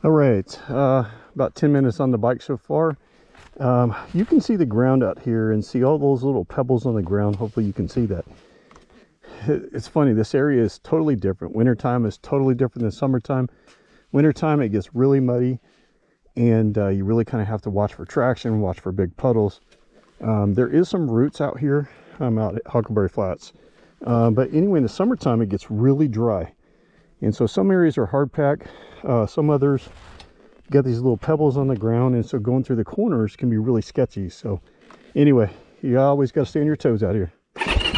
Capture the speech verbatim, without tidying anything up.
All right, uh, about ten minutes on the bike so far. Um, you can see the ground out here and see all those little pebbles on the ground. Hopefully you can see that. It's funny, this area is totally different. Wintertime is totally different than summertime. Wintertime, it gets really muddy, and uh, you really kind of have to watch for traction, watch for big puddles. Um, there is some roots out here. I'm out at Huckleberry Flats. Uh, but anyway, in the summertime, it gets really dry. And so some areas are hard packed, uh, some others got these little pebbles on the ground, and so going through the corners can be really sketchy. So anyway, you always got to stay on your toes out here.